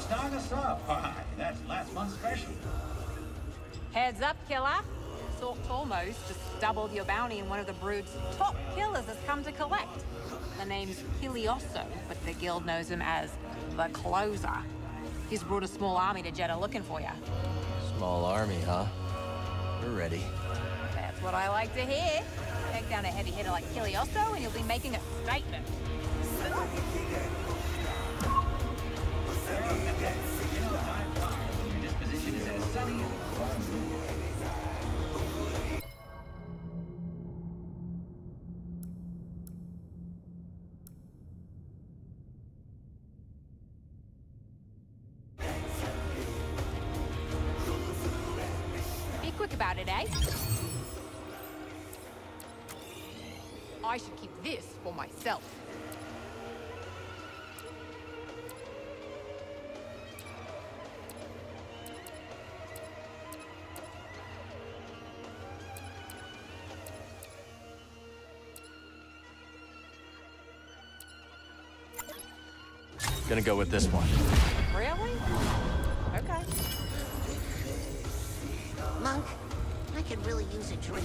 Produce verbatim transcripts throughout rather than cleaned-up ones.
Start us up. Why, that's last month's special. Heads up, killer. Sorked almost just doubled your bounty, and one of the Brood's top killers has come to collect. The name's Kilioso, but the guild knows him as the Closer. He's brought a small army to Jeddah looking for you. Small army, huh? We're ready. That's what I like to hear. Take down a heavy hitter like Kilioso, and you'll be making a statement. This position is as sunny as Be quick about it, eh? I should keep this for myself. Gonna go with this one. Really? Okay. Monk, I could really use a drink.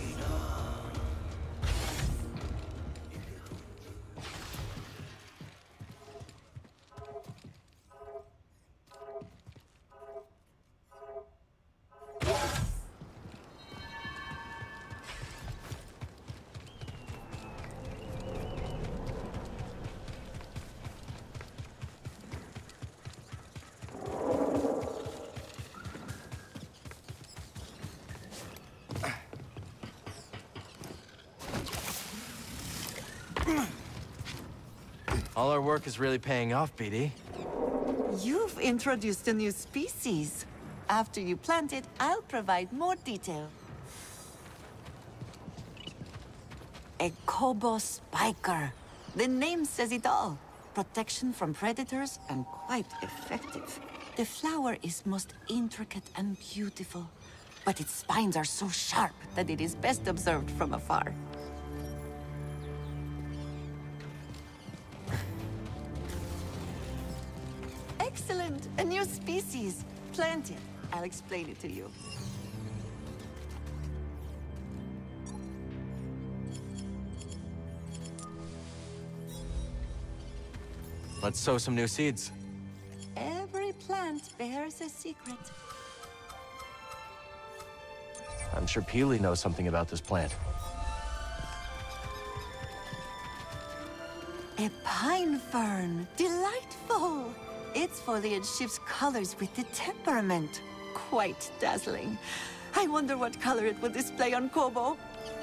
All our work is really paying off, B D. You've introduced a new species. After you plant it, I'll provide more detail. A Kobo spiker. The name says it all. Protection from predators and quite effective. The flower is most intricate and beautiful, but its spines are so sharp that it is best observed from afar. Excellent! A new species. Plant it. I'll explain it to you. Let's sow some new seeds. Every plant bears a secret. I'm sure Peely knows something about this plant. A pine fern. Delightful! Its foliage shifts colors with the temperament. Quite dazzling. I wonder what color it would display on Kobo.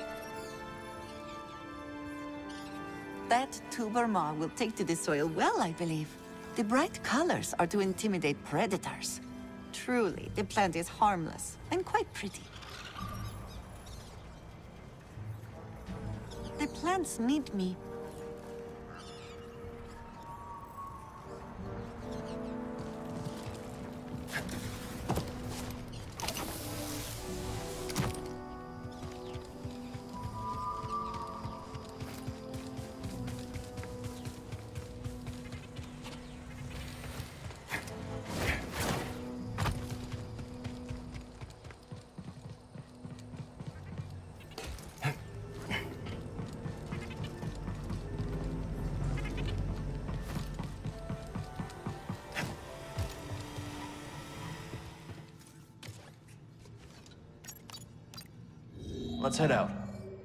That tuber maw will take to the soil well, I believe. The bright colors are to intimidate predators. Truly, the plant is harmless and quite pretty. The plants need me. Let's head out.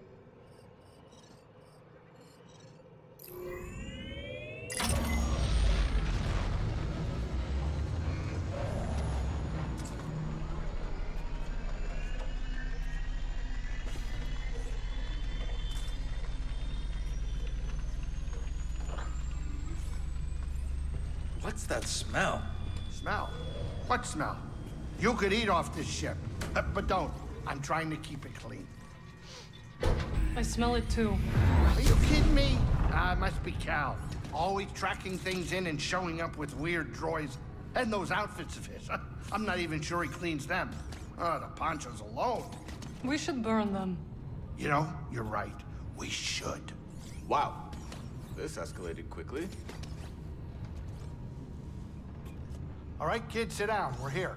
What's that smell? Smell? What smell? You could eat off this ship, uh, but don't. I'm trying to keep it clean. I smell it too. Are you kidding me? Ah, it must be Cal. Always tracking things in and showing up with weird droids. And those outfits of his. I'm not even sure he cleans them. Oh, the ponchos alone. We should burn them. You know, you're right. We should. Wow. This escalated quickly. All right, kids, sit down. We're here.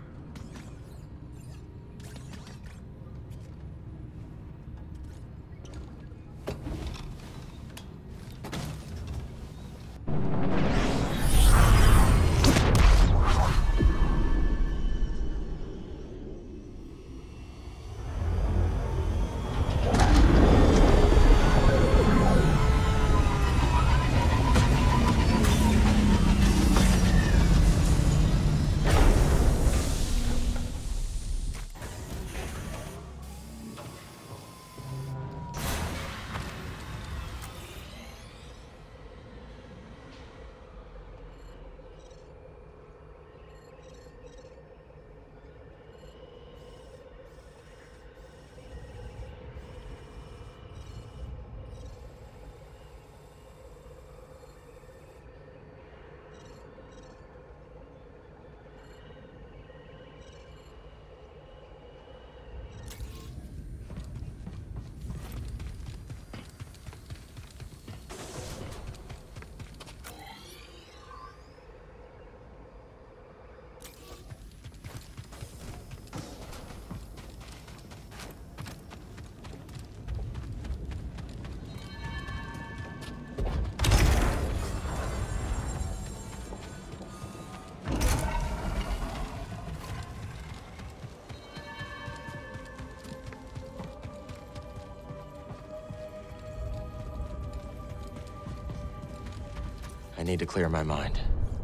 I need to clear my mind.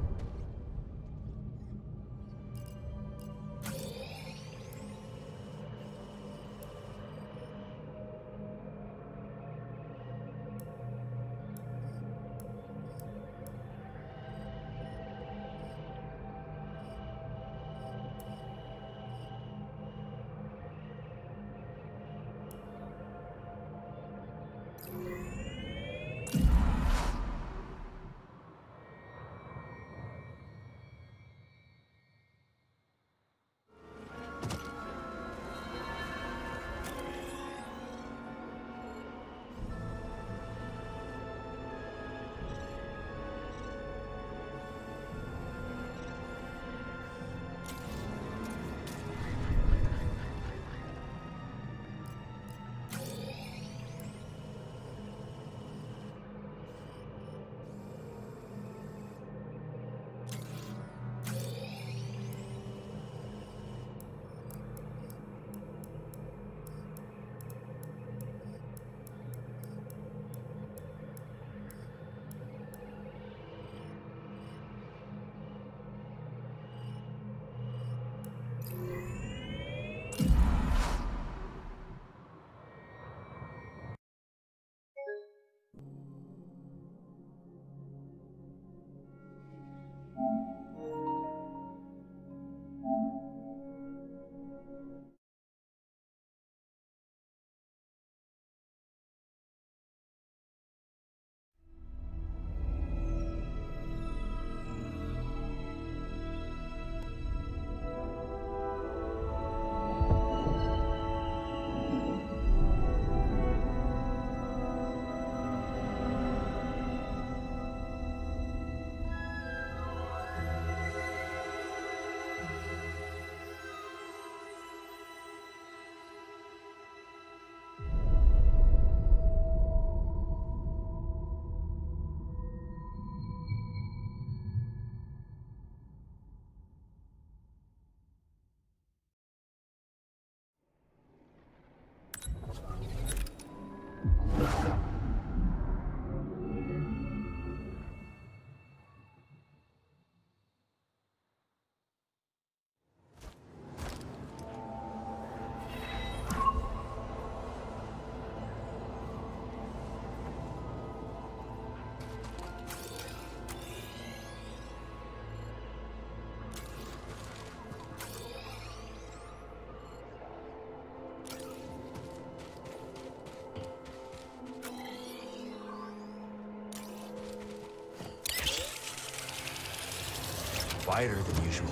Quieter than usual.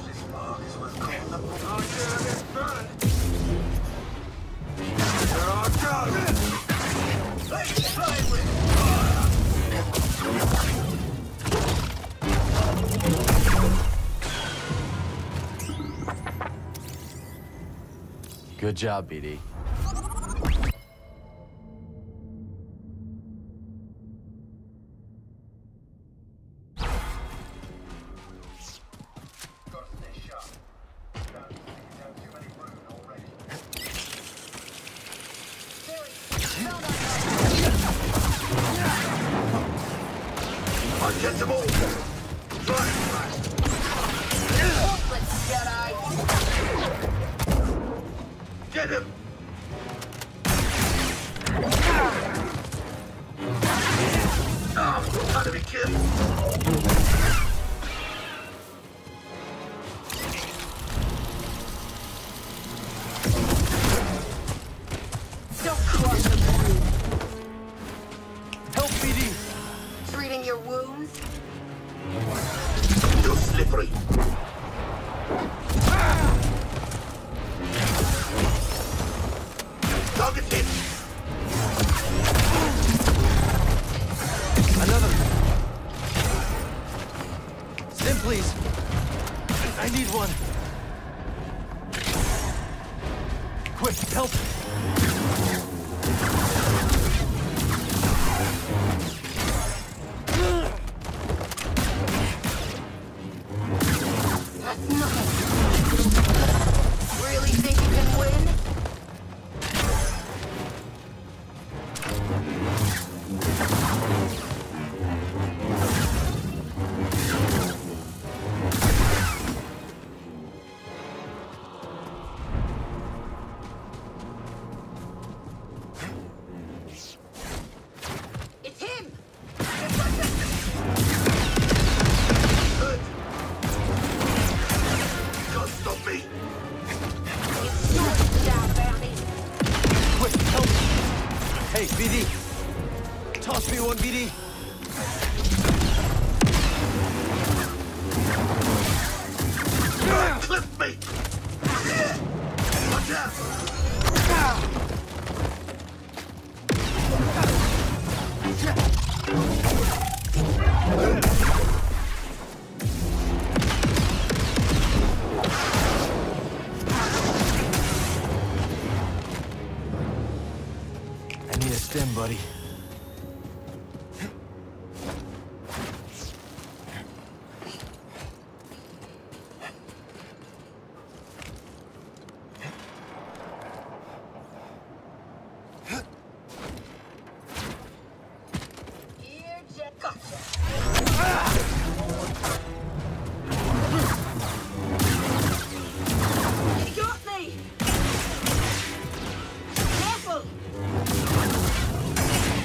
Good job, B D. Uncatchable! Get him! Oh, gotta be killed! Don't cross the brood. Help, B D! Treating your wounds? Too slippery! Target hit! Another! Stim, please! I need one! Quick, help! That's nothing. Really think you can win? It's him! Can't stop me! It's yours now, Bounty. Quick, help! Hey, B D! Toss me one, B D! Clip me! Watch out! I need a stim, buddy. Here, Jet. Gotcha. He got me! Careful!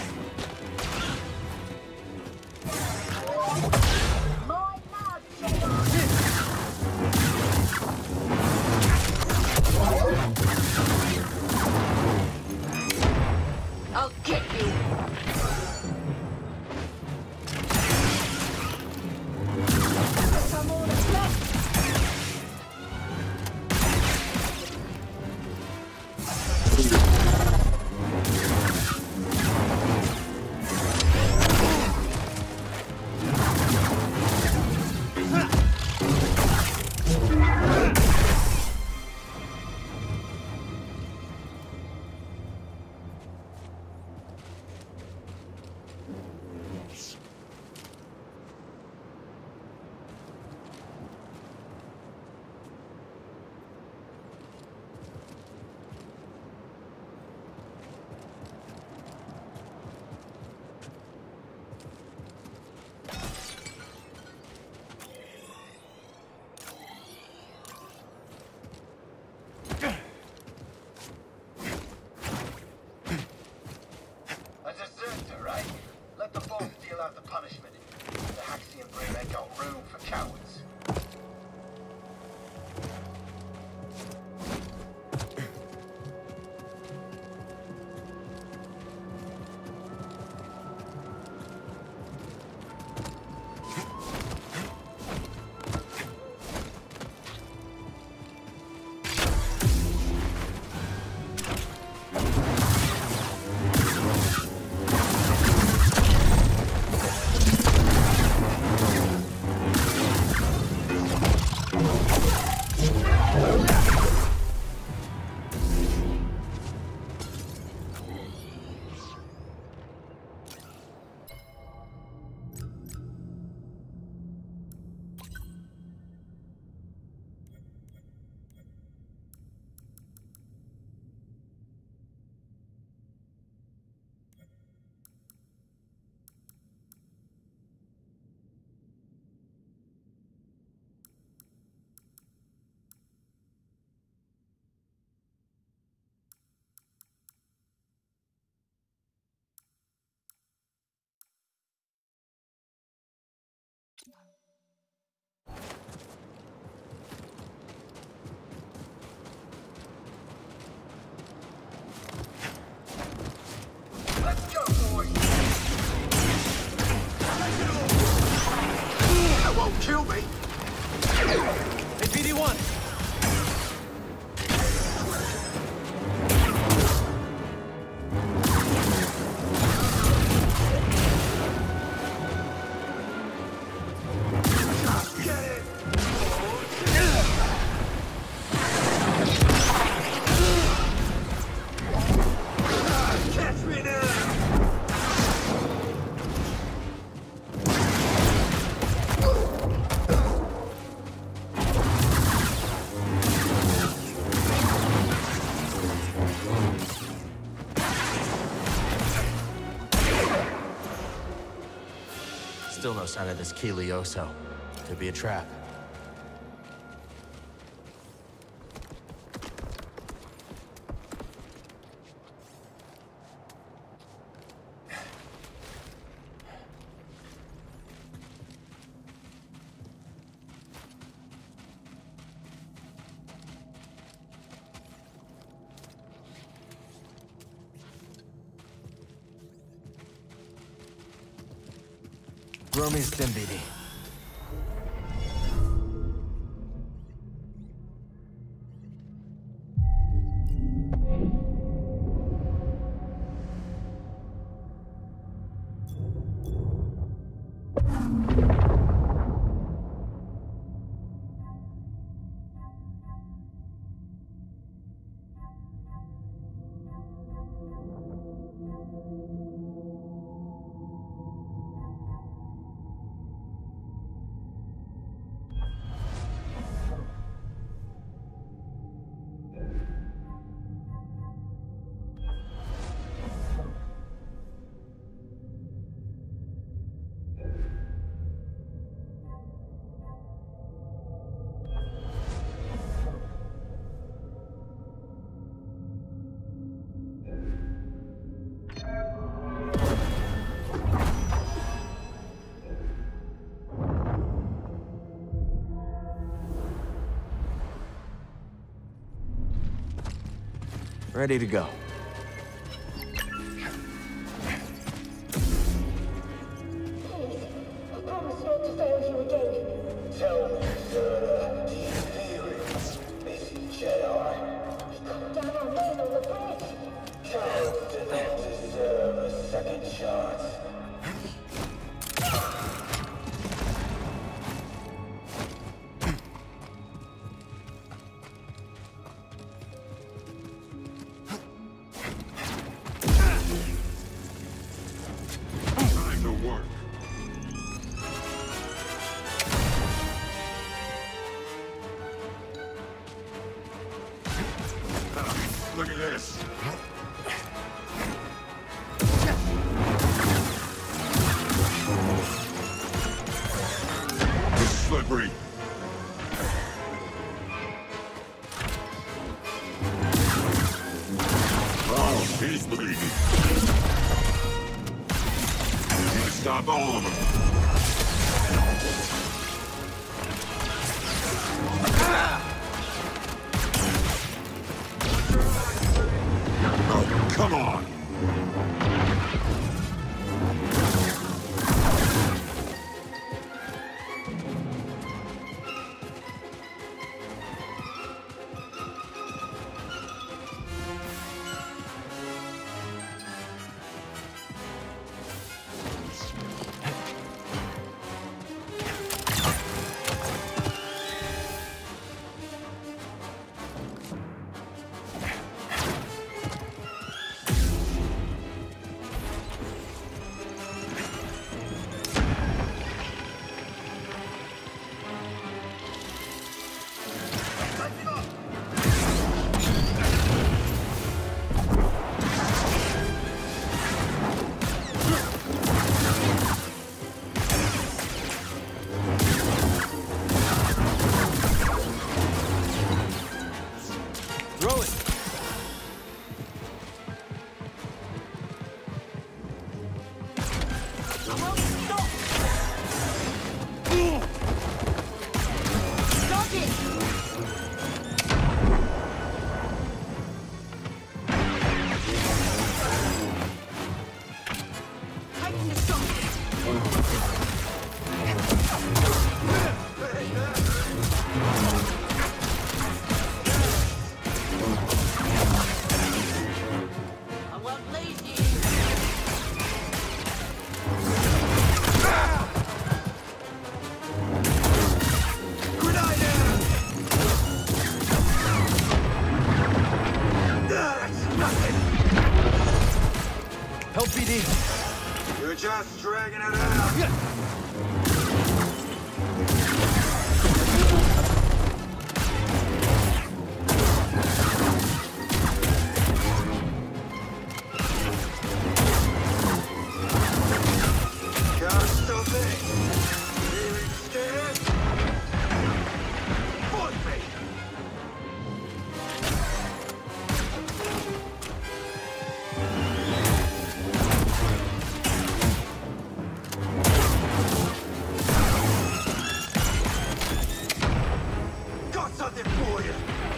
Still no sign of this Kilioso. Could be a trap. Romi's Dembidi. Ready to go. Look at this. It's slippery. Oh, he's bleeding. You need to stop all of them. Oh, come on! Help, B D. You're just dragging it out. God's so big. something for you.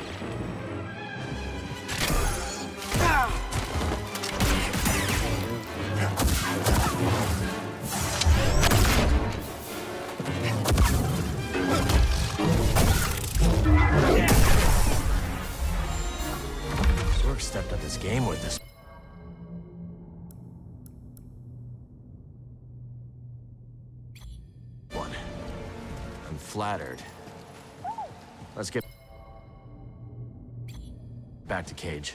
Zork stepped up his game with this. One. I'm flattered. Let's get back to Cage.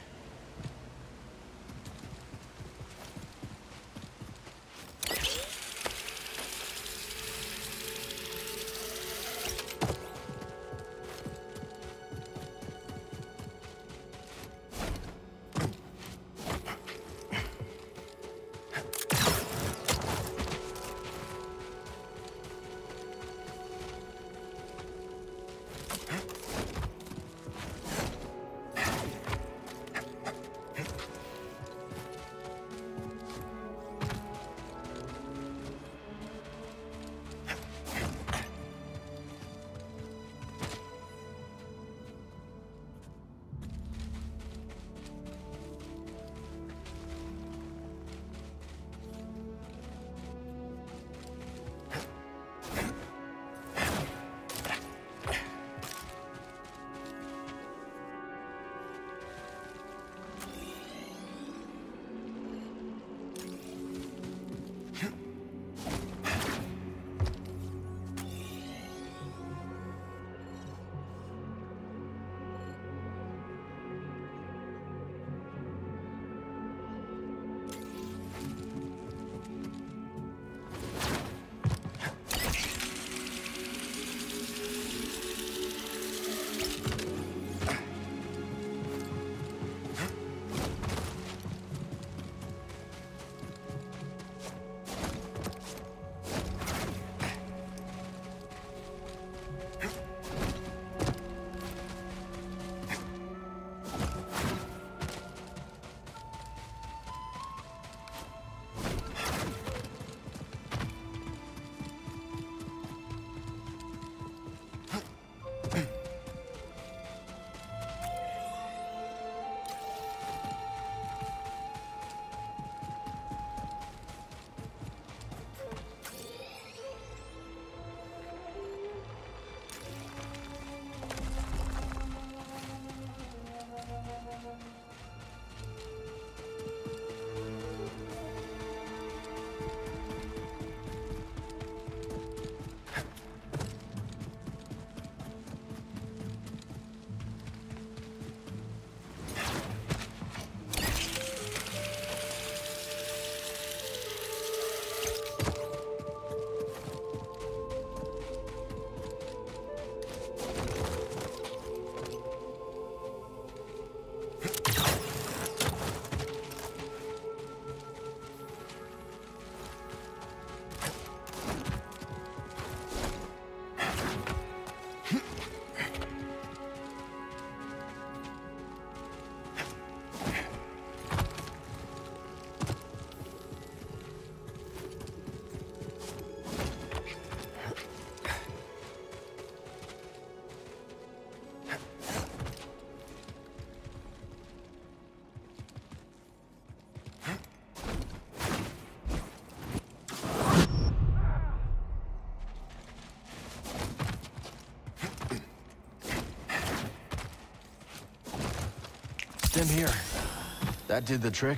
Stim here. That did the trick.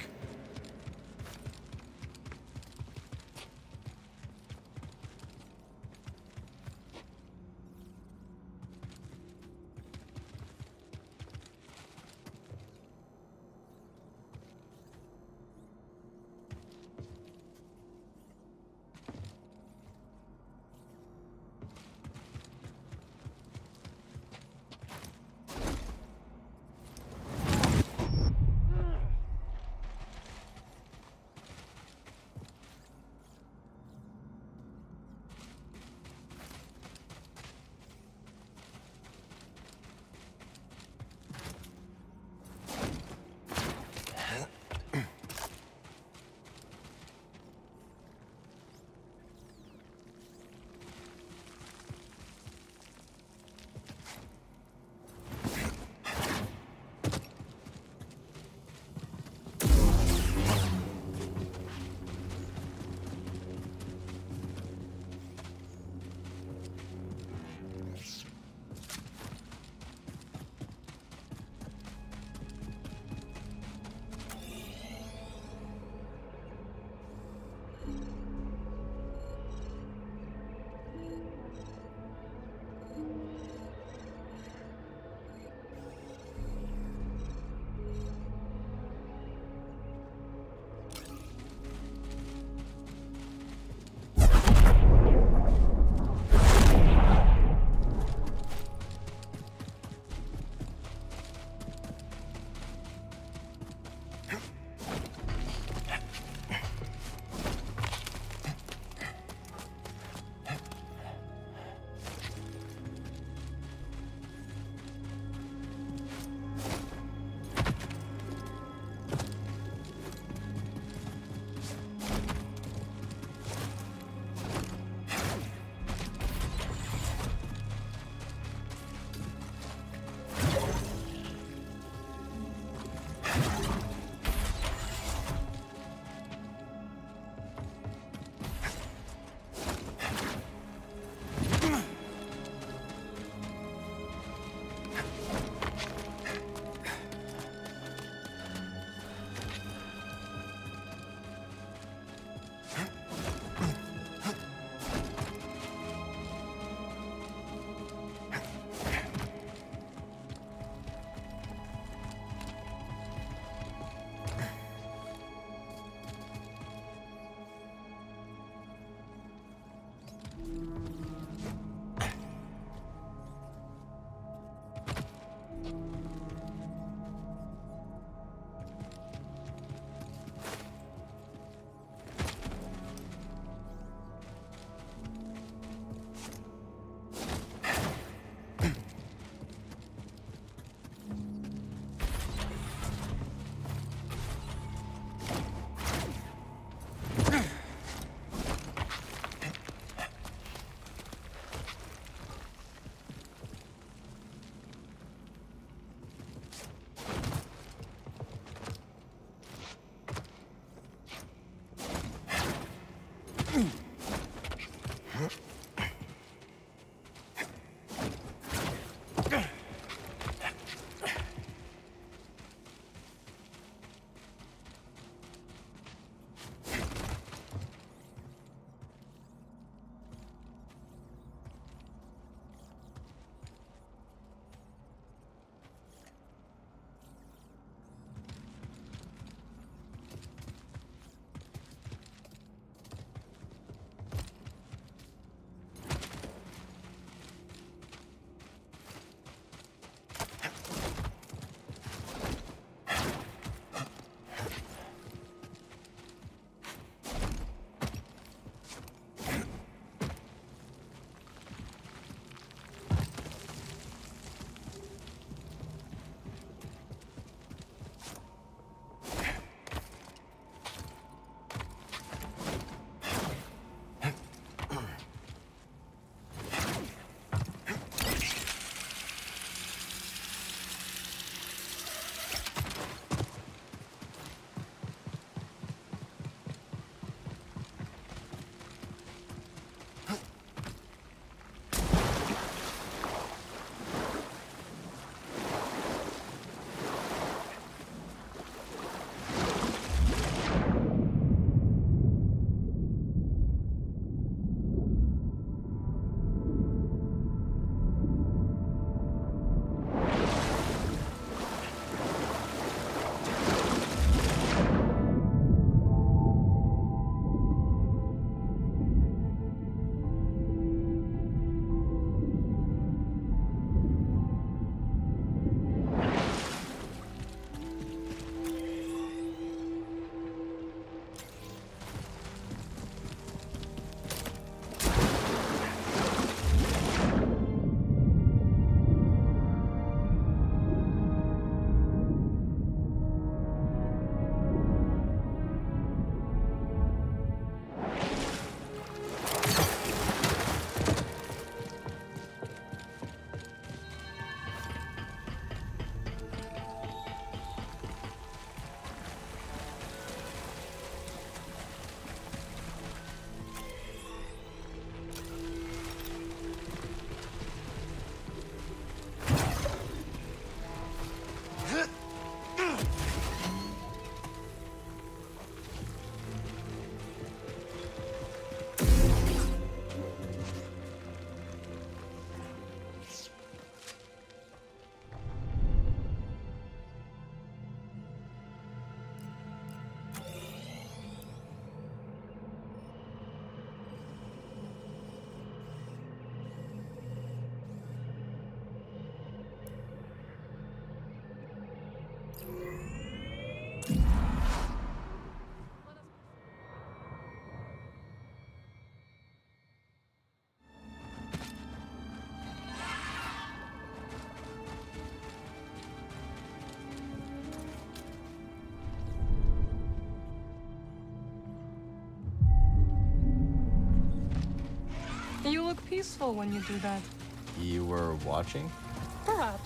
You look peaceful when you do that. You were watching? Perhaps.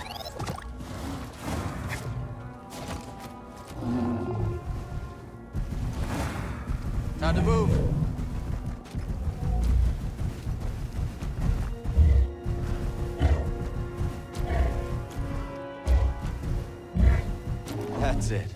Time to move. That's it.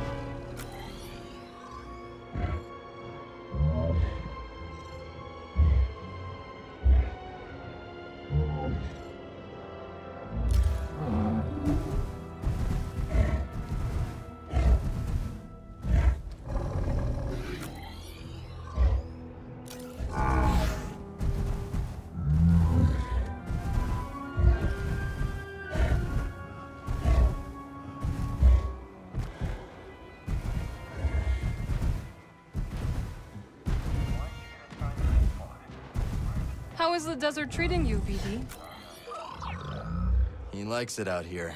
How is the desert treating you, V D? He likes it out here.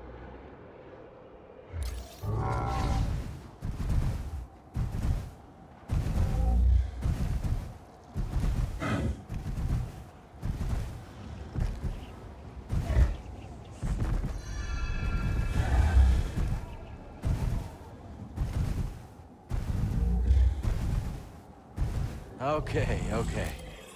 Okay, okay.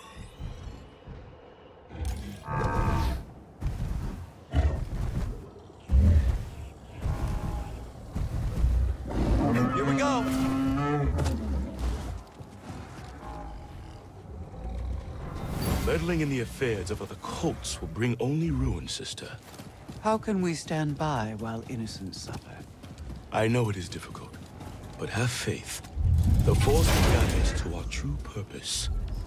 Here we go! Meddling in the affairs of other cults will bring only ruin, sister. How can we stand by while innocents suffer? I know it is difficult, but have faith. The Force will guide us to our true purpose.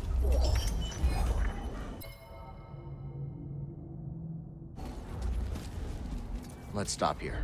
Let's stop here.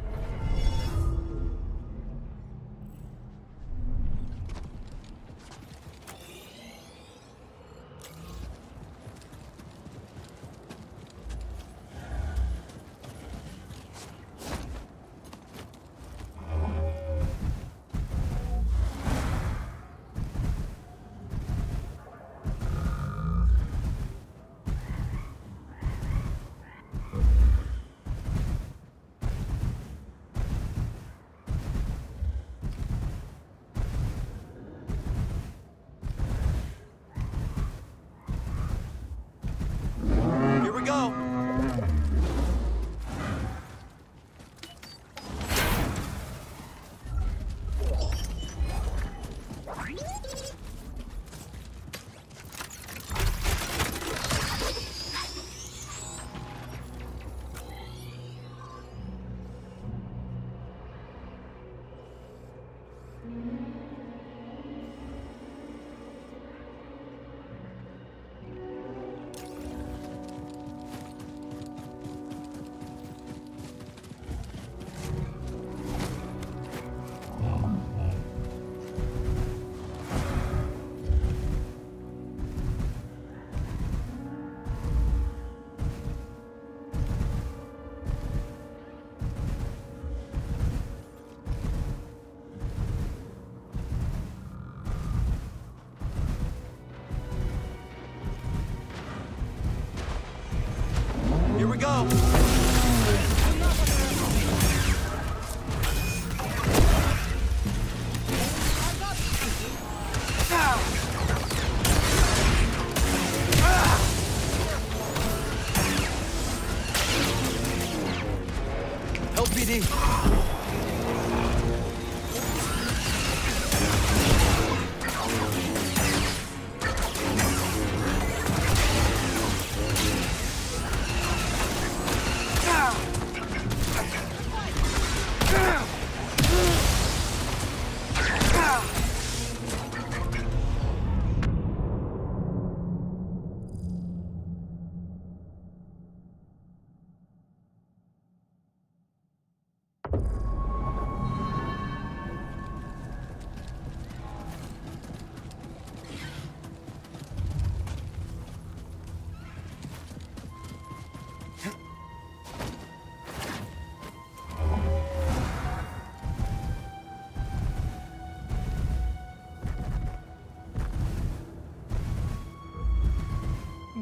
Here we go! Here we go! Help, V D!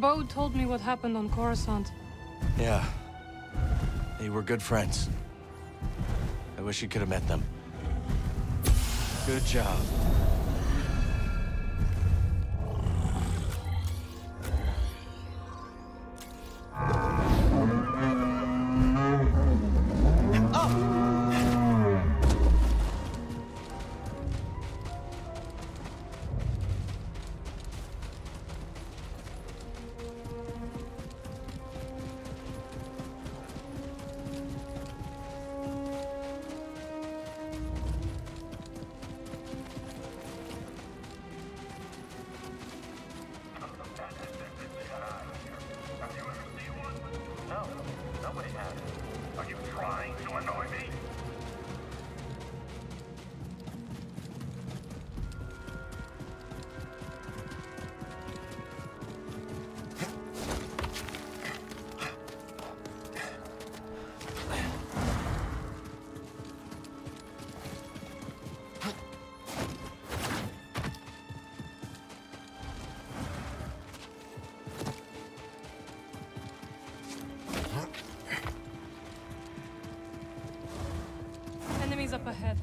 Bode told me what happened on Coruscant. Yeah. They were good friends. I wish you could have met them. Good job. Enemies up ahead.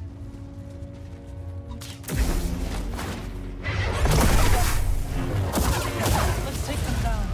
Let's take them down.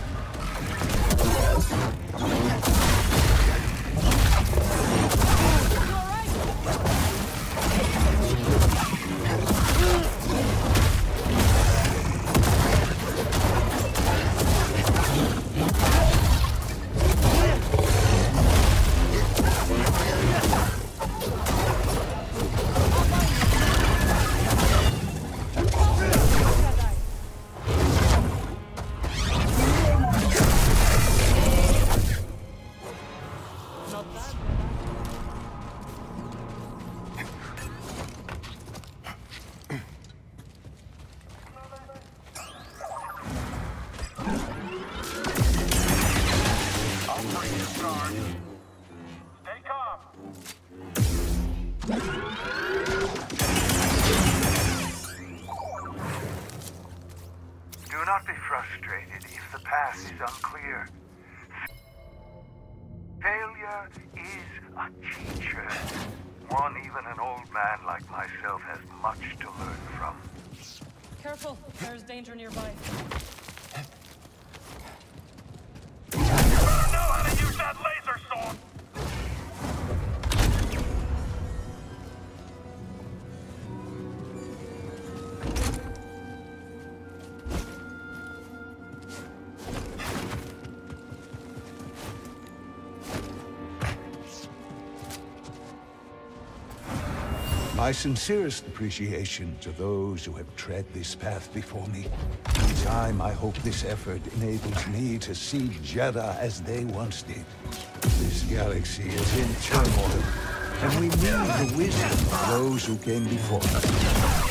Do not be frustrated if the path is unclear. Failure is a teacher. One even an old man like myself has much to learn from. Careful, there's danger nearby. You better know how to use that laser sword! My sincerest appreciation to those who have tread this path before me. In time, I hope this effort enables me to see Jedha as they once did. This galaxy is in turmoil, and we need the wisdom of those who came before us.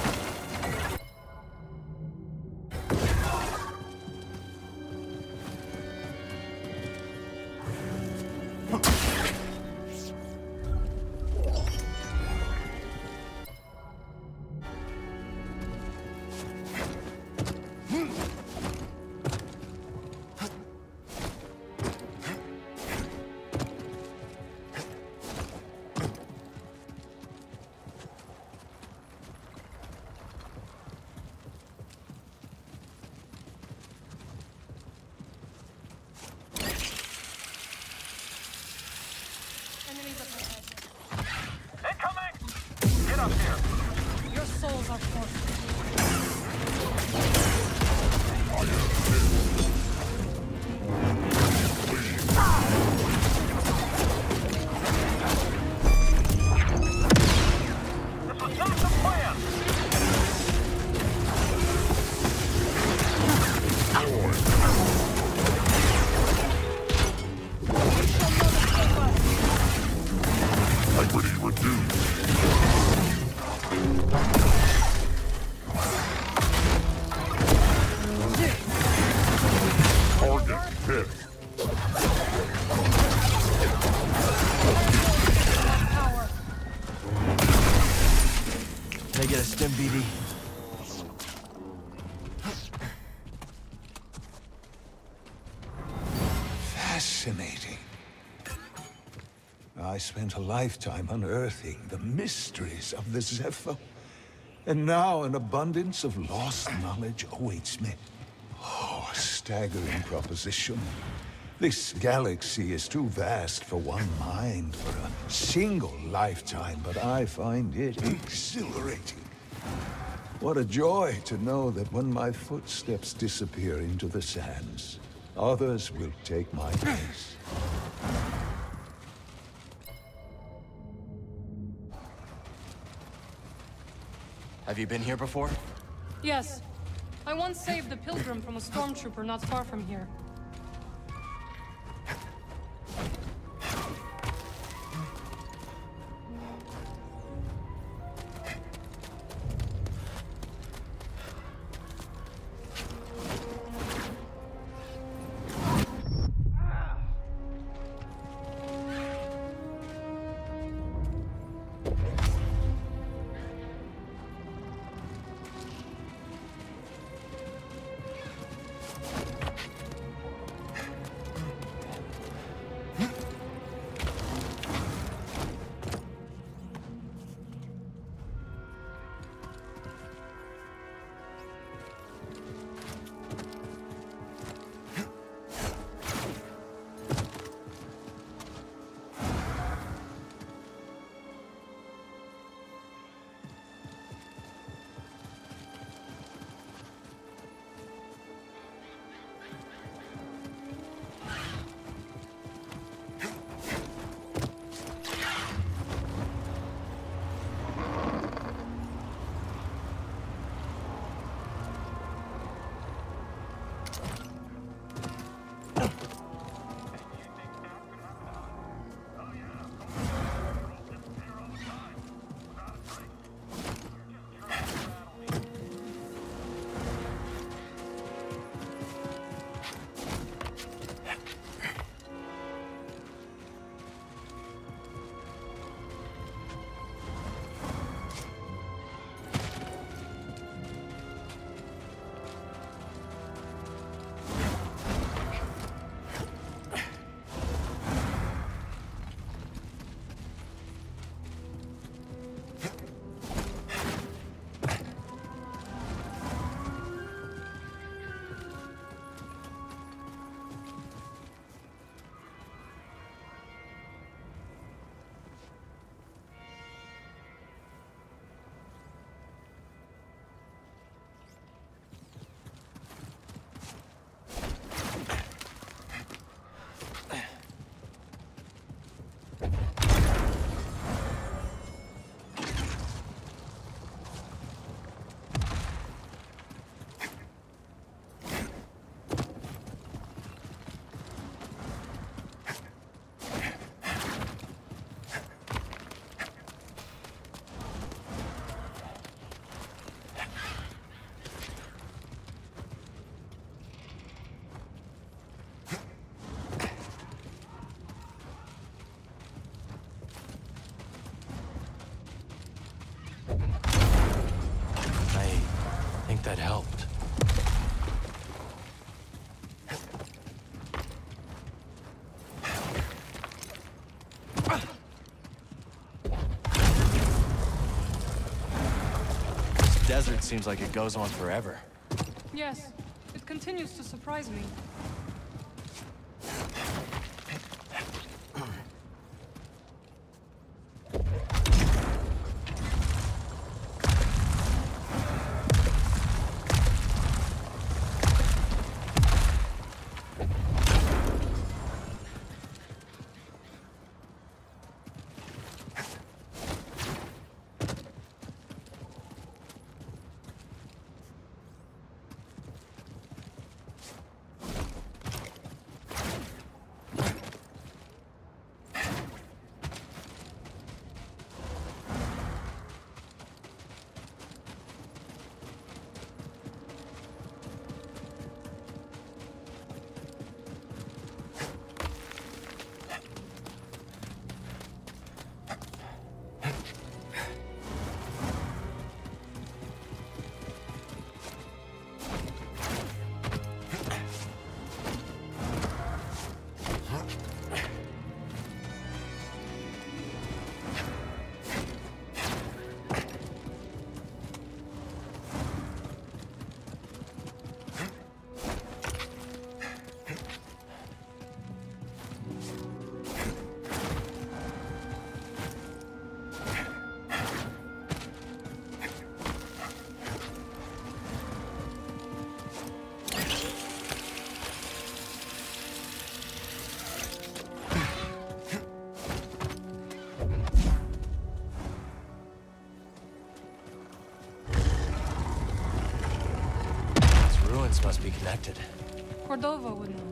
Enemies up ahead. Incoming! Get up here! Your souls are forfeit. This was not the plan! I wish you would do. Target hit. Can I get a stim, B D? I spent a lifetime unearthing the mysteries of the Zephyr. And now an abundance of lost knowledge awaits me. Oh, a staggering proposition. This galaxy is too vast for one mind for a single lifetime, but I find it exhilarating. What a joy to know that when my footsteps disappear into the sands, others will take my place. Have you been here before? Yes. I once saved a pilgrim from a stormtrooper not far from here. That helped. This desert seems like it goes on forever. Yes, it continues to surprise me. Things must be connected. Cordova would know.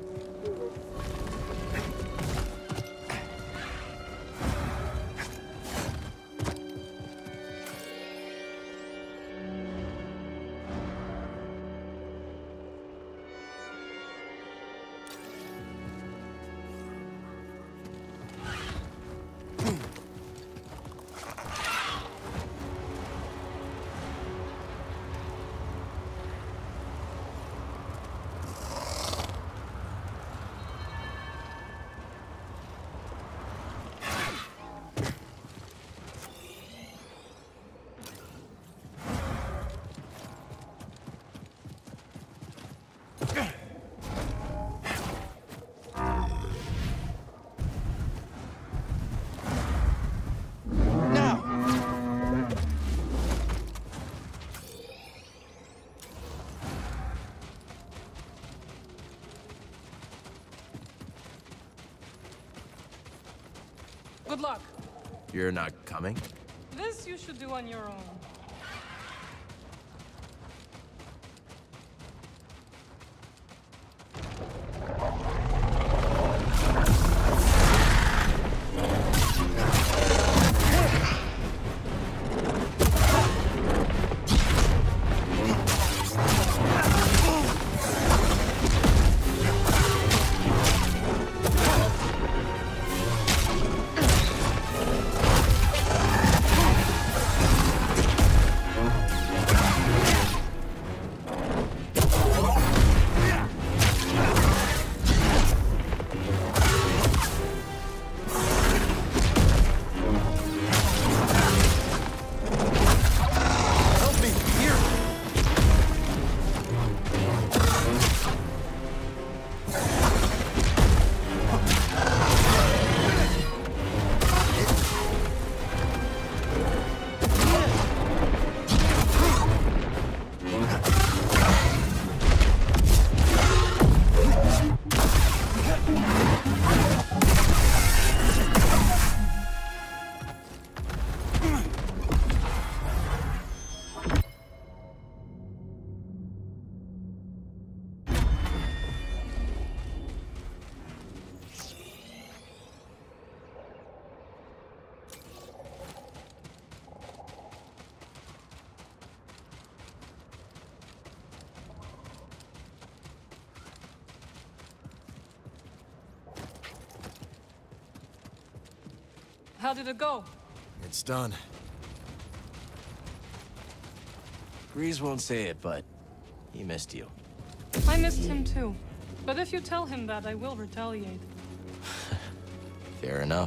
Good luck. You're not coming? This you should do on your own. How did it go? It's done. Grease won't say it, but he missed you. I missed him too. But if you tell him that, I will retaliate. Fair enough.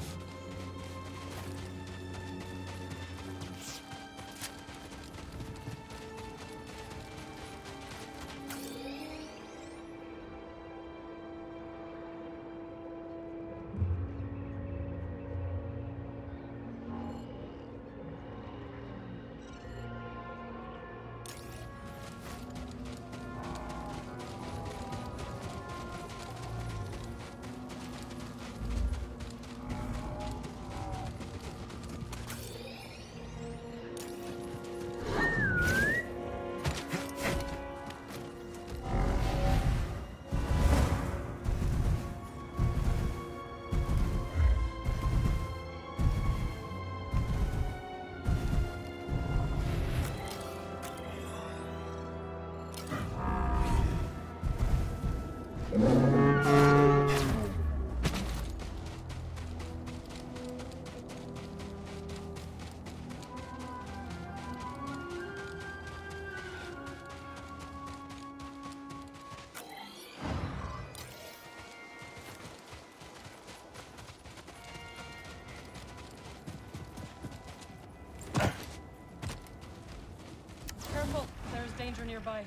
Careful, there's danger nearby.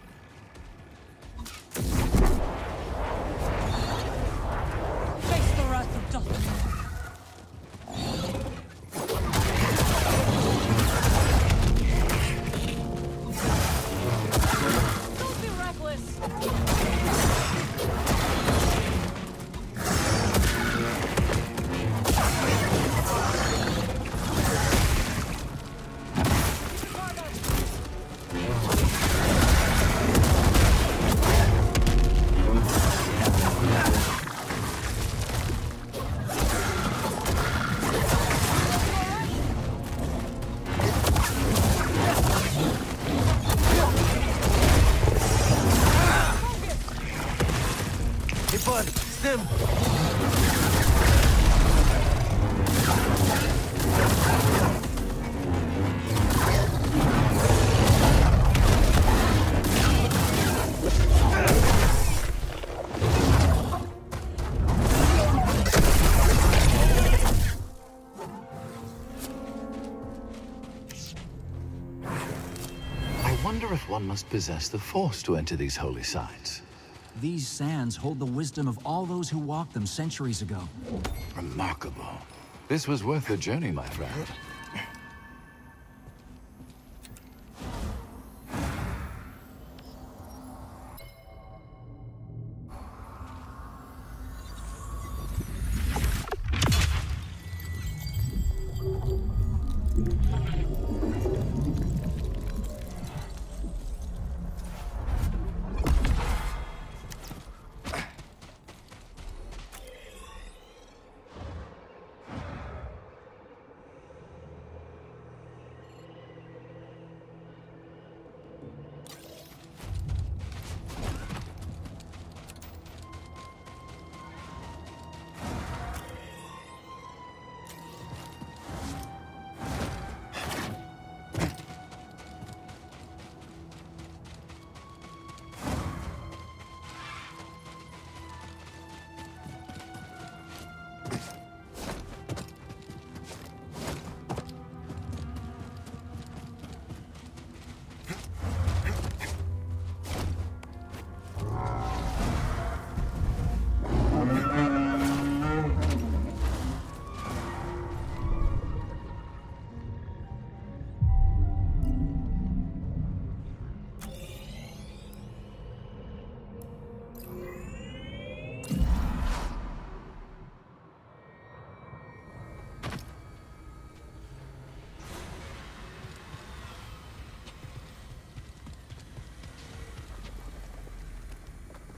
Face the wrath of Dathomir. Don't be reckless! him! I wonder if one must possess the Force to enter these holy sites. These sands hold the wisdom of all those who walked them centuries ago. Remarkable. This was worth the journey, my friend.